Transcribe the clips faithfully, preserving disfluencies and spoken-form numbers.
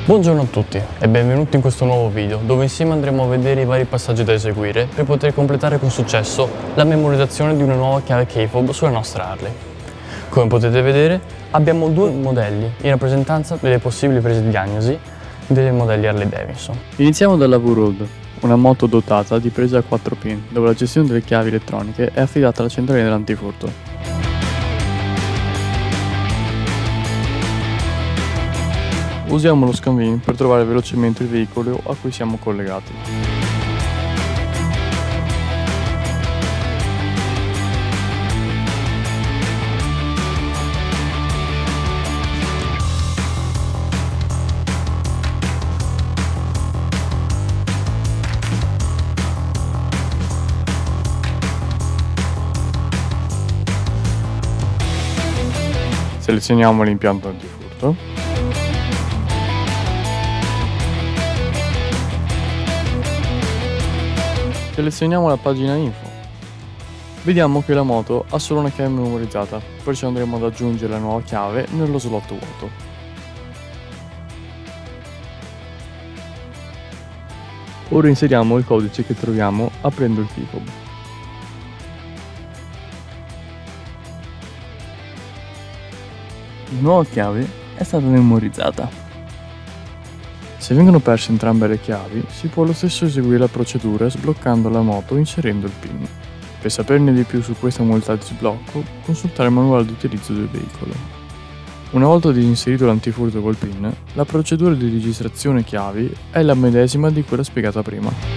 Buongiorno a tutti e benvenuti in questo nuovo video dove insieme andremo a vedere i vari passaggi da eseguire per poter completare con successo la memorizzazione di una nuova chiave K F O B sulla nostra Harley. Come potete vedere abbiamo due modelli in rappresentanza delle possibili prese di diagnosi dei modelli Harley Davidson. Iniziamo dalla V-Road, una moto dotata di prese a quattro pin dove la gestione delle chiavi elettroniche è affidata alla centralina dell'antifurto. Usiamo lo scanvin per trovare velocemente il veicolo a cui siamo collegati. Selezioniamo l'impianto antifurto. Selezioniamo la pagina info. Vediamo che la moto ha solo una chiave memorizzata, perciò andremo ad aggiungere la nuova chiave nello slot vuoto. Ora inseriamo il codice che troviamo aprendo il K F O B. La nuova chiave è stata memorizzata. Se vengono perse entrambe le chiavi, si può lo stesso eseguire la procedura sbloccando la moto inserendo il PIN. Per saperne di più su questa modalità di sblocco, consultare il manuale di utilizzo del veicolo. Una volta disinserito l'antifurto col PIN, la procedura di registrazione chiavi è la medesima di quella spiegata prima.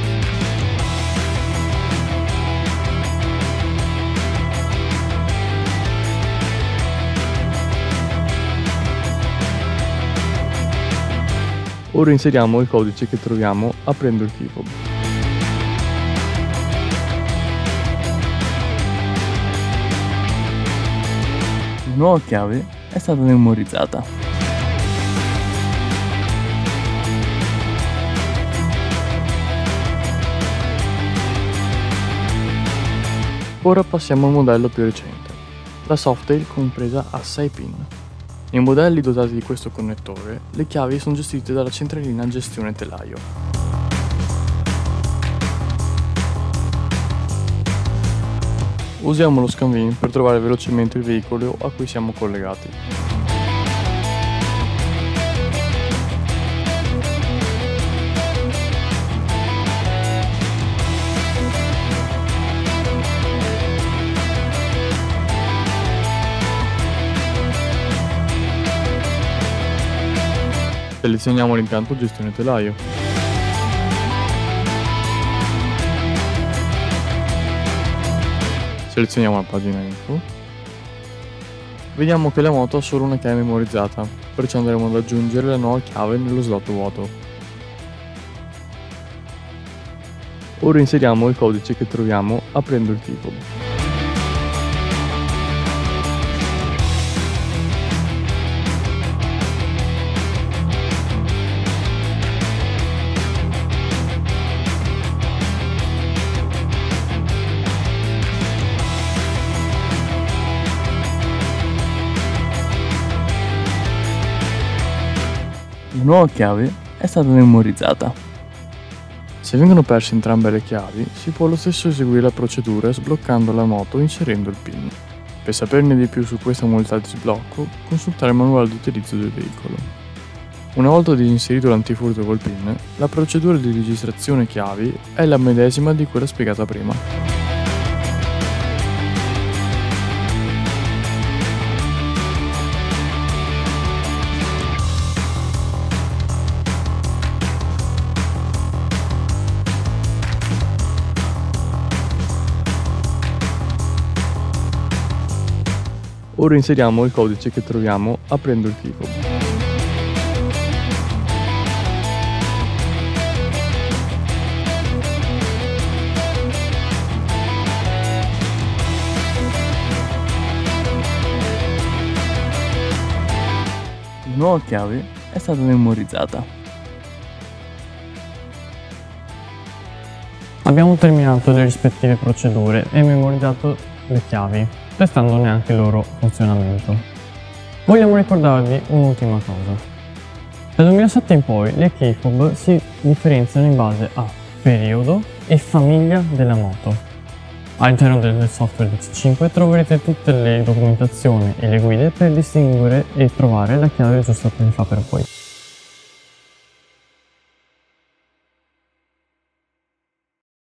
Ora inseriamo il codice che troviamo aprendo il K F O B. La nuova chiave è stata memorizzata. Ora passiamo al modello più recente, la Softail compresa a sei pin. Nei modelli dotati di questo connettore, le chiavi sono gestite dalla centralina gestione telaio. Usiamo lo scanvin per trovare velocemente il veicolo a cui siamo collegati. Selezioniamo l'impianto gestione telaio. Selezioniamo la pagina info. Vediamo che la moto ha solo una chiave memorizzata, perciò andremo ad aggiungere la nuova chiave nello slot vuoto. Ora inseriamo il codice che troviamo aprendo il K F O B. La nuova chiave è stata memorizzata. Se vengono perse entrambe le chiavi, si può lo stesso eseguire la procedura sbloccando la moto inserendo il PIN. Per saperne di più su questa modalità di sblocco, consultare il manuale di utilizzo del veicolo. Una volta disinserito l'antifurto col PIN, la procedura di registrazione chiavi è la medesima di quella spiegata prima. Ora inseriamo il codice che troviamo aprendo il K F O B. La nuova chiave è stata memorizzata. Abbiamo terminato le rispettive procedure e memorizzato le chiavi, testandone anche il loro funzionamento. Vogliamo ricordarvi un'ultima cosa. Dal duemilasette in poi le kayfob si differenziano in base a periodo e famiglia della moto. All'interno del software di C cinque troverete tutte le documentazioni e le guide per distinguere e trovare la chiave giusta per fare per voi.